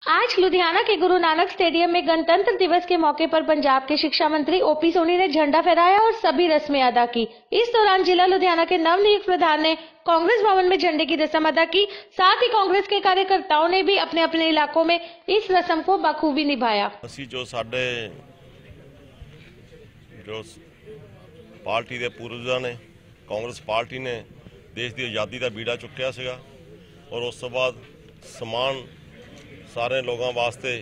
आज लुधियाना के गुरु नानक स्टेडियम में गणतंत्र दिवस के मौके पर पंजाब के शिक्षा मंत्री ओपी सोनी ने झंडा फहराया और सभी रस्में अदा की। इस दौरान जिला लुधियाना के नवनियुक्त प्रधान ने कांग्रेस भवन में झंडे की रस्म अदा की। साथ ही कांग्रेस के कार्यकर्ताओं ने भी अपने अपने इलाकों में इस रस्म को बखूबी निभाया। जो पार्टी के पूर्वजां ने कांग्रेस पार्टी ने देश की आज़ादी का बीड़ा चुक्या सीगा और उस तो बाद समान सारे लोगों वास्ते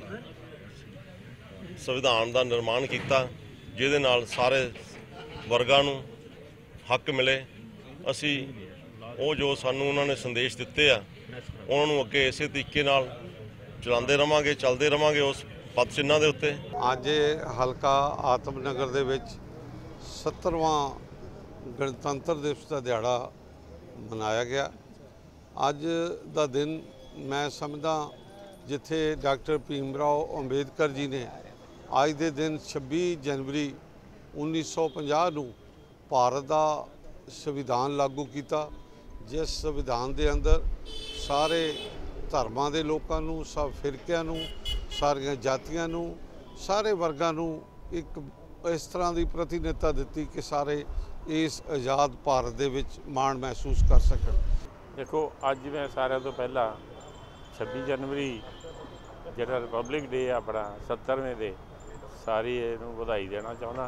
संविधान का निर्माण किया जिहदे नाल सारे वर्गां नूं हक मिले। असी वो जो सानू उन्होंने संदेश दिते आ उन्होंने अगे इस तरीके नाल चलाते रहांगे, चलते रहांगे उस पद चिन्हां दे उत्ते। अज हलका आत्मनगर दे विच 70वां गणतंत्र दिवस का दिहाड़ा मनाया गया। अज दा दिन मैं समझदा जिथे डॉक्टर भीमराव अंबेडकर जी ने अज के दिन 26 जनवरी 1950 नूं भारत का संविधान लागू किया, जिस संविधान के अंदर सारे धर्मां दे लोकां नूं, सब फिरकियां नूं, सारियां जातियां नूं, सारे वर्गां नूं एक इस तरह की प्रतिनिधता दी कि सारे इस आज़ाद भारत दे विच माण महसूस कर सकन। देखो अज मैं सारे तो पहला 26 जनवरी जिहड़ा रिपब्लिक डे अपना 70वें दे सारी इहनूं बधाई देना चाहुंदा।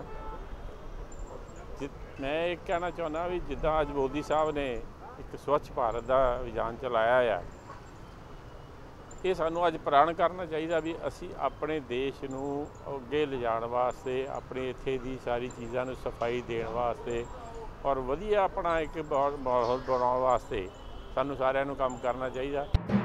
मैं एक कहना चाहुंदा भी जिद्दां अज मोदी साहब ने एक स्वच्छ भारत का अभियान चलाया है, ये सानू अज प्रण करना चाहिए भी असी अपने देश नूं अगे ले जाण वास्ते अपने इत्थे दी सारी चीज़ां नूं सफाई देण वास्ते और वधिया अपना एक माहौल बनाउण वास्ते सानू सारिआं नूं काम करना चाहिए।